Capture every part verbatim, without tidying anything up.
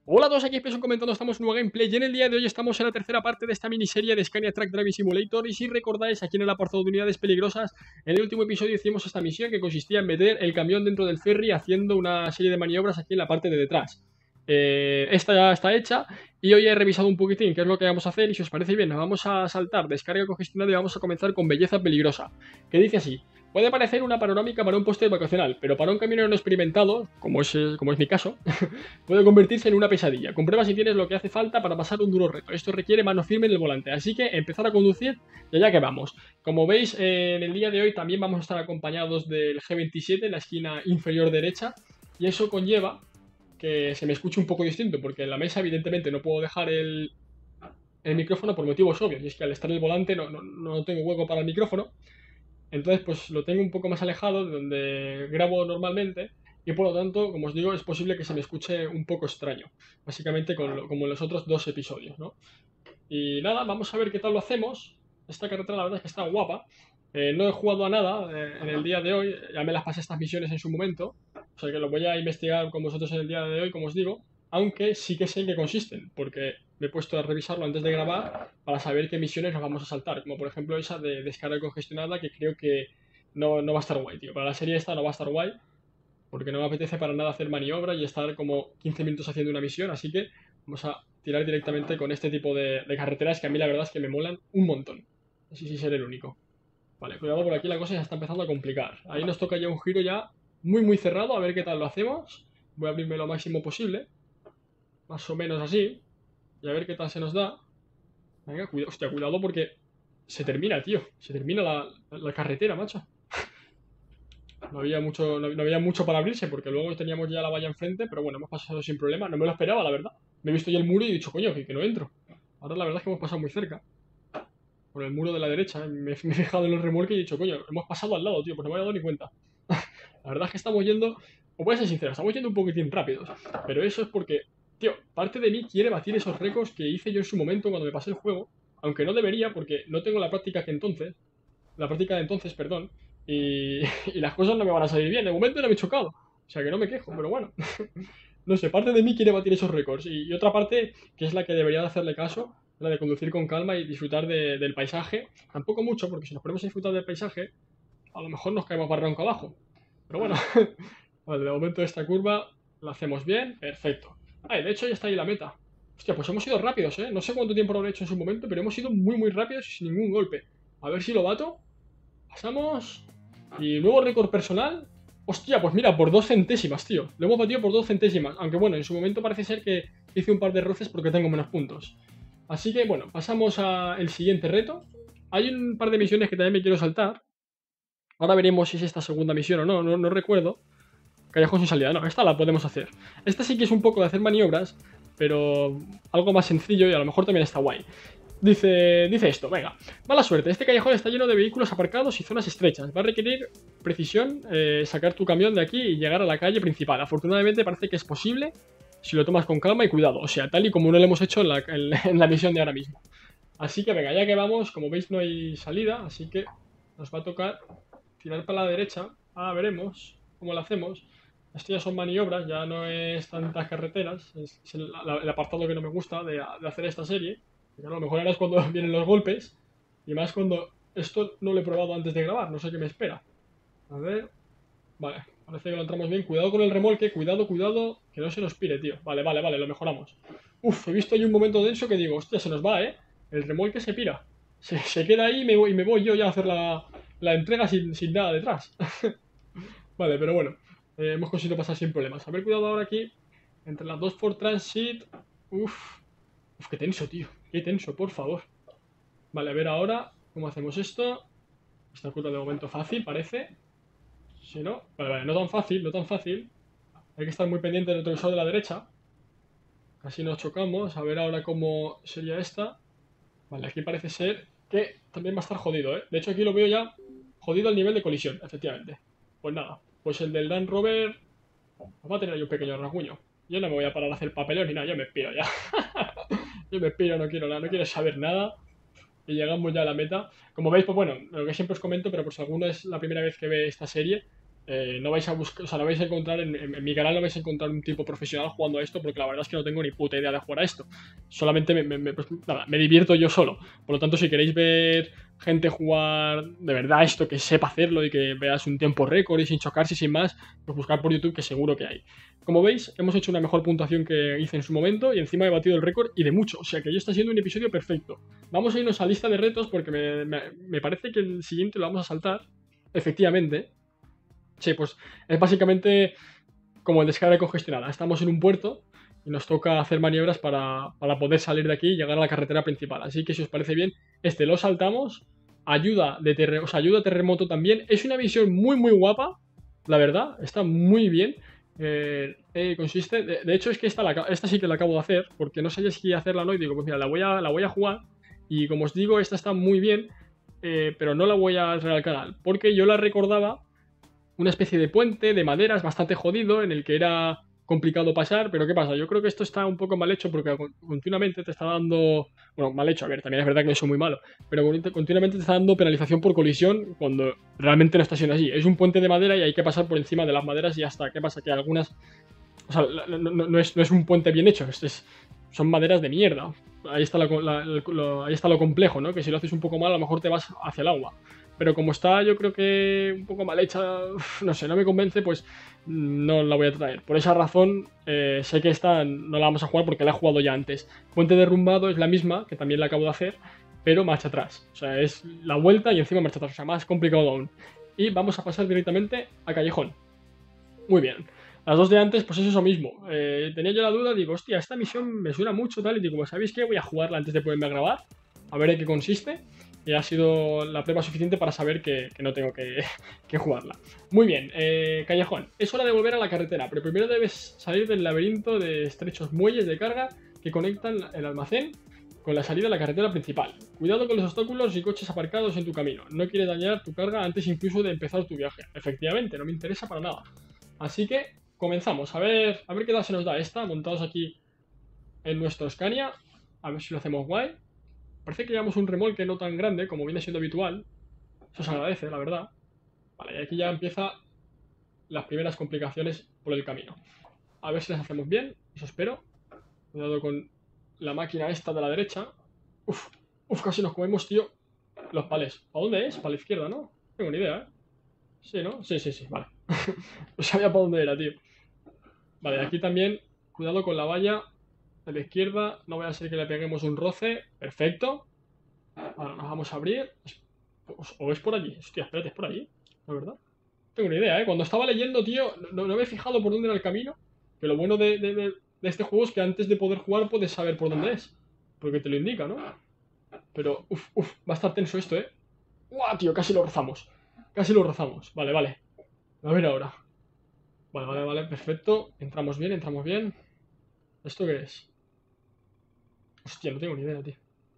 Hola a todos, aquí Peso comentando, estamos en un nuevo gameplay y en el día de hoy estamos en la tercera parte de esta miniserie de Scania Track Driving Simulator. Y si recordáis, aquí en el apartado de unidades peligrosas, en el último episodio hicimos esta misión que consistía en meter el camión dentro del ferry haciendo una serie de maniobras aquí en la parte de detrás. Eh, esta ya está hecha y hoy he revisado un poquitín qué es lo que vamos a hacer y si os parece bien nos vamos a saltar descarga congestionada y vamos a comenzar con belleza peligrosa, que dice así: puede parecer una panorámica para un póster vacacional, pero para un camionero no experimentado, como es, como es mi caso, puede convertirse en una pesadilla. Comprueba si tienes lo que hace falta para pasar un duro reto. Esto requiere mano firme en el volante, así que empezar a conducir y allá que vamos. Como veis, eh, en el día de hoy también vamos a estar acompañados del G veintisiete en la esquina inferior derecha, y eso conlleva que se me escuche un poco distinto, porque en la mesa evidentemente no puedo dejar el, el micrófono por motivos obvios, y es que al estar en el volante no, no, no tengo hueco para el micrófono. Entonces, pues lo tengo un poco más alejado de donde grabo normalmente y por lo tanto, como os digo, es posible que se me escuche un poco extraño, básicamente con lo, como en los otros dos episodios, ¿no? Y nada, vamos a ver qué tal lo hacemos. Esta carretera la verdad es que está guapa. Eh, no he jugado a nada eh, en el día de hoy, ya me las pasé estas misiones en su momento, o sea que lo voy a investigar con vosotros en el día de hoy, como os digo, aunque sí que sé en qué consisten, porque me he puesto a revisarlo antes de grabar para saber qué misiones nos vamos a saltar, como por ejemplo esa de descarga congestionada, que creo que no, no va a estar guay, tío. Para la serie esta no va a estar guay, porque no me apetece para nada hacer maniobra y estar como quince minutos haciendo una misión, así que vamos a tirar directamente con este tipo de, de carreteras que a mí la verdad es que me molan un montón. Así sí seré el único. Vale, cuidado, por aquí la cosa ya está empezando a complicar. Ahí nos toca ya un giro ya muy muy cerrado, a ver qué tal lo hacemos. Voy a abrirme lo máximo posible, más o menos así, y a ver qué tal se nos da. Venga, cuidado, hostia, cuidado porque se termina, tío. Se termina la, la carretera, macho. No había mucho, no, no había mucho para abrirse porque luego teníamos ya la valla enfrente, pero bueno, hemos pasado sin problema. No me lo esperaba, la verdad. Me he visto ya el muro y he dicho, coño, que, que no entro. Ahora la verdad es que hemos pasado muy cerca. Por el muro de la derecha. ¿eh? Me, me he fijado en el remolque y he dicho, coño, hemos pasado al lado, tío, pues no me había dado ni cuenta. La verdad es que estamos yendo, os voy a ser sincero, estamos yendo un poquitín rápidos. Pero eso es porque, tío, parte de mí quiere batir esos récords que hice yo en su momento cuando me pasé el juego. Aunque no debería, porque no tengo la práctica que entonces. La práctica de entonces, perdón. Y, y las cosas no me van a salir bien. De momento no me he chocado. O sea que no me quejo, pero bueno. No sé, parte de mí quiere batir esos récords. Y, y otra parte, que es la que debería de hacerle caso, la de conducir con calma y disfrutar de- del paisaje. Tampoco mucho, porque si nos ponemos a disfrutar del paisaje, a lo mejor nos caemos barranco abajo. Pero bueno, vale, de momento esta curva la hacemos bien, perfecto. Ah, y de hecho ya está ahí la meta. Hostia, pues hemos ido rápidos, ¿eh? No sé cuánto tiempo lo habré hecho en su momento, pero hemos ido muy, muy rápidos y sin ningún golpe. A ver si lo bato. Pasamos. Y nuevo récord personal. Hostia, pues mira, por dos centésimas, tío. Lo hemos batido por dos centésimas. Aunque bueno, en su momento parece ser que hice un par de roces porque tengo menos puntos. Así que bueno, pasamos al siguiente reto. Hay un par de misiones que también me quiero saltar. Ahora veremos si es esta segunda misión o no, no, no recuerdo. Callejón sin salida, no, esta la podemos hacer. Esta sí que es un poco de hacer maniobras, pero algo más sencillo y a lo mejor también está guay. Dice, dice esto, venga. Mala suerte, este callejón está lleno de vehículos aparcados y zonas estrechas. Va a requerir precisión eh, sacar tu camión de aquí y llegar a la calle principal. Afortunadamente parece que es posible si lo tomas con calma y cuidado. O sea, tal y como no lo hemos hecho en la, en, en la misión de ahora mismo. Así que venga, ya que vamos, como veis no hay salida, así que nos va a tocar tirar para la derecha. Ah, veremos cómo lo hacemos. Esto ya son maniobras, ya no es tantas carreteras. Es, es el, el, apartado que no me gusta de, de hacer esta serie. Porque a lo mejor ahora es cuando vienen los golpes. Y más cuando esto no lo he probado antes de grabar. No sé qué me espera. A ver. Vale, parece que lo entramos bien. Cuidado con el remolque, cuidado, cuidado. Que no se nos pire, tío. Vale, vale, vale, lo mejoramos. Uf, he visto ahí un momento denso que digo, hostia, se nos va, ¿eh? El remolque se pira. Se, se queda ahí y me, voy, y me voy yo ya a hacer la, la entrega sin, sin nada detrás. Vale, pero bueno. Eh, hemos conseguido pasar sin problemas. A ver, cuidado ahora aquí. Entre las dos Ford Transit. Uf. Uf, qué tenso, tío. Qué tenso, por favor. Vale, a ver ahora cómo hacemos esto. Esta curva de momento fácil, parece. Si no, vale, vale, no tan fácil, no tan fácil. Hay que estar muy pendiente del retrovisor de la derecha. Casi nos chocamos. A ver ahora cómo sería esta. Vale, aquí parece ser que también va a estar jodido, ¿eh? De hecho, aquí lo veo ya jodido al nivel de colisión, efectivamente. Pues nada, pues el del Land Rover va a tener ahí un pequeño rasguño. Yo no me voy a parar a hacer papeleo ni nada, yo me piro ya. Yo me piro, no quiero nada, no quiero saber nada. Y llegamos ya a la meta. Como veis, pues bueno, lo que siempre os comento, pero por si alguno es la primera vez que ve esta serie, Eh, no vais a buscar, o sea, no vais a encontrar en, en- en mi canal no vais a encontrar un tipo profesional jugando a esto, porque la verdad es que no tengo ni puta idea de jugar a esto. Solamente me, me- me- pues, nada, me divierto yo solo. Por lo tanto, si queréis ver gente jugar de verdad esto, que sepa hacerlo y que veas un tiempo récord y sin chocarse y sin más, pues buscar por YouTube, que seguro que hay. Como veis, hemos hecho una mejor puntuación que hice en su momento y encima he batido el récord y de mucho. O sea que ya está siendo un episodio perfecto. Vamos a irnos a lista de retos porque me, me- me parece que el siguiente lo vamos a saltar. Efectivamente. Sí, pues es básicamente como el descarga congestionada. Estamos en un puerto y nos toca hacer maniobras para, para poder salir de aquí y llegar a la carretera principal. Así que si os parece bien, este lo saltamos. Ayuda de terre o sea, ayuda a terremoto también. Es una visión muy muy guapa, la verdad. Está muy bien. Eh, eh, consiste, de, de, hecho es que esta, la, esta sí que la acabo de hacer porque no sabía si hacerla o no y digo, pues mira, la voy a, la voy a jugar y como os digo, esta está muy bien, eh, pero no la voy a traer al canal porque yo la recordaba una especie de puente de maderas bastante jodido en el que era complicado pasar, pero ¿qué pasa? Yo creo que esto está un poco mal hecho porque continuamente te está dando, bueno, mal hecho, a ver, también es verdad que eso es muy malo, pero continuamente te está dando penalización por colisión cuando realmente no está siendo así. Es un puente de madera y hay que pasar por encima de las maderas y ya está. ¿Qué pasa? Que algunas, o sea, no, no, no, es, no es un puente bien hecho, es, es, son maderas de mierda. Ahí está, la, la, lo, ahí está lo complejo, ¿no? Que si lo haces un poco mal, a lo mejor te vas hacia el agua. Pero como está, yo creo que un poco mal hecha, no sé, no me convence, pues no la voy a traer. Por esa razón, eh, sé que esta no la vamos a jugar porque la he jugado ya antes. Puente derrumbado es la misma, que también la acabo de hacer, pero marcha atrás. O sea, es la vuelta y encima marcha atrás. O sea, más complicado aún. Y vamos a pasar directamente a Callejón. Muy bien. Las dos de antes, pues es eso mismo. Eh, tenía yo la duda, digo, hostia, esta misión me suena mucho, tal, y digo, ¿sabéis qué? Voy a jugarla antes de ponerme a grabar, a ver en qué consiste. Y ha sido la prueba suficiente para saber que, que no tengo que, que, jugarla. Muy bien, eh, Callejón. Es hora de volver a la carretera, pero primero debes salir del laberinto de estrechos muelles de carga que conectan el almacén con la salida a la carretera principal. Cuidado con los obstáculos y coches aparcados en tu camino. No quieres dañar tu carga antes incluso de empezar tu viaje. Efectivamente, no me interesa para nada. Así que comenzamos. A ver, a ver qué tal se nos da esta, montados aquí en nuestro Scania. A ver si lo hacemos guay. Parece que llevamos un remolque no tan grande como viene siendo habitual. Eso se agradece, la verdad. Vale, y aquí ya empiezan las primeras complicaciones por el camino. A ver si las hacemos bien, eso espero. Cuidado con la máquina esta de la derecha. Uf, uf, casi nos comemos, tío, los palés. ¿Para dónde es? Para la izquierda, ¿no? No tengo ni idea, ¿eh? Sí, ¿no? Sí, sí, sí, vale. No sabía para dónde era, tío. Vale, aquí también, cuidado con la valla de la izquierda. No voy a ser que le peguemos un roce. Perfecto. Ahora nos vamos a abrir. O es por allí. Hostia, espérate, es por allí. ¿La verdad? No tengo ni idea, ¿eh? Cuando estaba leyendo, tío, no, no me he fijado por dónde era el camino. Que lo bueno de, de, de, de este juego es que antes de poder jugar puedes saber por dónde es. Porque te lo indica, ¿no? Pero, uff, uff, va a estar tenso esto, ¿eh? ¡Guau, tío! Casi lo rozamos. Casi lo rozamos. Vale, vale. A ver ahora. Vale, vale, vale, perfecto. Entramos bien, entramos bien. ¿Esto qué es? Hostia, no tengo ni idea, tío.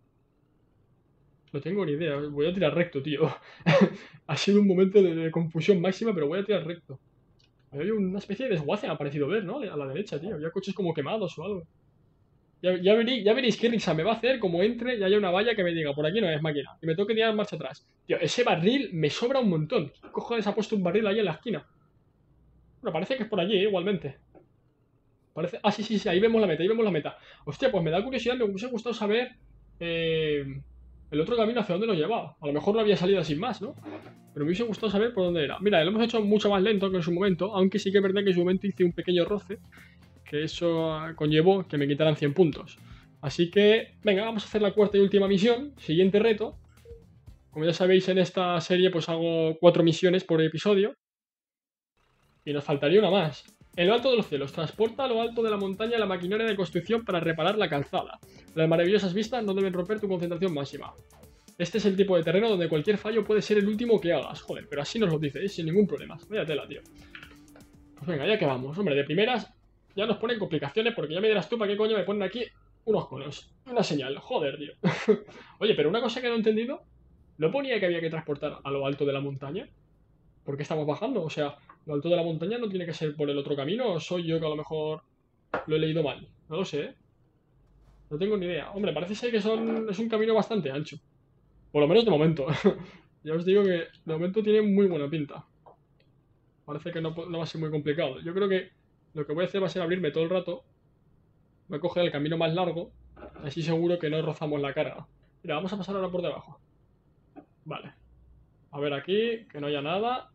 No tengo ni idea. Voy a tirar recto, tío. Ha sido un momento de, de confusión máxima, pero voy a tirar recto. Había una especie de desguace, me ha parecido ver, ¿no? A la derecha, tío. Había coches como quemados o algo. Ya, ya, veréis, ya veréis qué risa me va a hacer como entre y haya una valla que me diga, por aquí no es máquina. Y me toque tirar marcha atrás. Tío, ese barril me sobra un montón. ¿Qué cojones ha puesto un barril ahí en la esquina? Bueno, parece que es por allí, ¿eh? Igualmente. Parece... Ah, sí, sí, sí, ahí vemos la meta, ahí vemos la meta. Hostia, pues me da curiosidad, me hubiese gustado saber eh, el otro camino hacia dónde nos llevaba. A lo mejor no había salido sin más, ¿no? Pero me hubiese gustado saber por dónde era. Mira, lo hemos hecho mucho más lento que en su momento, aunque sí que es verdad que en su momento hice un pequeño roce, que eso conllevó que me quitaran cien puntos. Así que, venga, vamos a hacer la cuarta y última misión, siguiente reto. Como ya sabéis, en esta serie pues hago cuatro misiones por episodio. Y nos faltaría una más. En lo alto de los cielos, transporta a lo alto de la montaña la maquinaria de construcción para reparar la calzada. Las maravillosas vistas no deben romper tu concentración máxima. Este es el tipo de terreno donde cualquier fallo puede ser el último que hagas. Joder, pero así nos lo dice, ¿eh? Sin ningún problema. Vaya tela, tío. Pues venga, ya que vamos. Hombre, de primeras ya nos ponen complicaciones porque ya me dirás tú para qué coño me ponen aquí unos conos. Una señal. Joder, tío. Oye, pero una cosa que no he entendido. ¿No ponía que había que transportar a lo alto de la montaña? ¿Por qué estamos bajando? O sea, lo alto de la montaña no tiene que ser por el otro camino, o soy yo que a lo mejor lo he leído mal. No lo sé, ¿eh? No tengo ni idea. Hombre, parece ser que son, es un camino bastante ancho. Por lo menos de momento. Ya os digo que de momento tiene muy buena pinta. parece que no, no va a ser muy complicado. Yo creo que lo que voy a hacer va a ser abrirme todo el rato. Voy a coger el camino más largo, así seguro que no rozamos la carga. Mira, vamos a pasar ahora por debajo. Vale. A ver aquí, que no haya nada.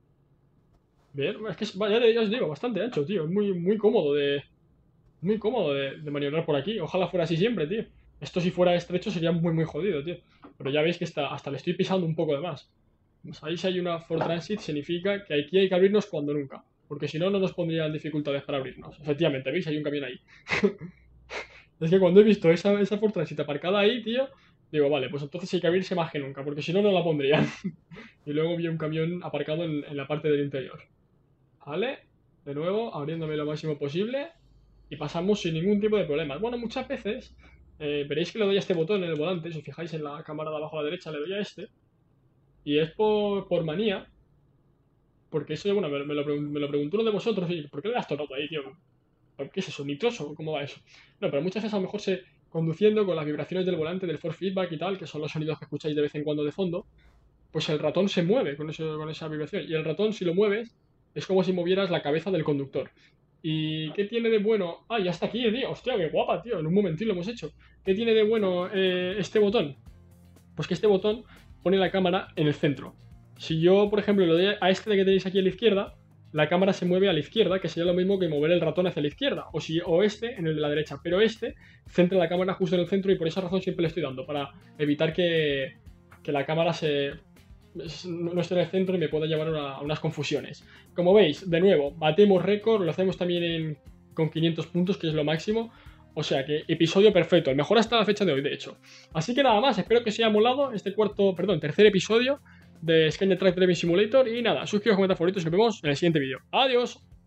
Bien, es que ya, ya os digo, bastante ancho, tío. Es muy, muy cómodo de... Muy cómodo de, de maniobrar por aquí. Ojalá fuera así siempre, tío. Esto si fuera estrecho sería muy, muy jodido, tío. Pero ya veis que está, hasta le estoy pisando un poco de más. Pues ahí si hay una Ford Transit significa que aquí hay que abrirnos cuando nunca. Porque si no, no nos pondrían dificultades para abrirnos. Efectivamente, ¿veis? Hay un camión ahí. Es que cuando he visto esa, esa Ford Transit aparcada ahí, tío, digo, vale, pues entonces hay que abrirse más que nunca. Porque si no, no la pondrían. Y luego vi un camión aparcado en, en la parte del interior. Vale. De nuevo, abriéndome lo máximo posible. Y pasamos sin ningún tipo de problemas. Bueno, muchas veces eh, veréis que le doy a este botón en el volante. Si os fijáis en la cámara de abajo a la derecha, le doy a este. Y es por, por manía. Porque eso, bueno, me, me, lo, me lo preguntó uno de vosotros. Y, ¿por qué le das todo ahí, tío? ¿Qué es eso? ¿Nitroso? ¿Cómo va eso? No, pero muchas veces a lo mejor se conduciendo con las vibraciones del volante, del force feedback y tal, que son los sonidos que escucháis de vez en cuando de fondo, pues el ratón se mueve con, eso, con esa vibración. Y el ratón, si lo mueves, es como si movieras la cabeza del conductor. ¿Y qué tiene de bueno? Ah, ya está aquí, tío. Hostia, qué guapa, tío. En un momentín lo hemos hecho. ¿Qué tiene de bueno eh, este botón? Pues que este botón pone la cámara en el centro. Si yo, por ejemplo, le doy a este que tenéis aquí a la izquierda, la cámara se mueve a la izquierda, que sería lo mismo que mover el ratón hacia la izquierda. O, si, o este en el de la derecha. Pero este centra la cámara justo en el centro y por esa razón siempre le estoy dando. Para evitar que, que la cámara se... no esté en el centro y me pueda llevar a unas confusiones. Como veis, de nuevo, batemos récord, lo hacemos también en, con quinientos puntos, que es lo máximo. O sea que episodio perfecto, el mejor hasta la fecha de hoy, de hecho. Así que nada más, espero que os haya molado este cuarto, perdón, tercer episodio de Scania Track Driving Simulator. Y nada, suscribiros, comentar favoritos y nos vemos en el siguiente vídeo. ¡Adiós!